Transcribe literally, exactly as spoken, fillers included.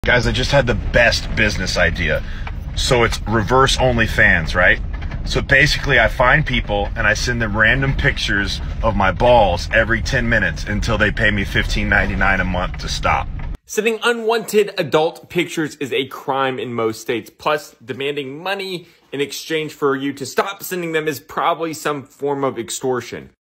Guys, I just had the best business idea. So it's reverse OnlyFans, right? So basically I find people and I send them random pictures of my balls every ten minutes until they pay me fifteen ninety-nine a month to stop. Sending unwanted adult pictures is a crime in most states. Plus, demanding money in exchange for you to stop sending them is probably some form of extortion.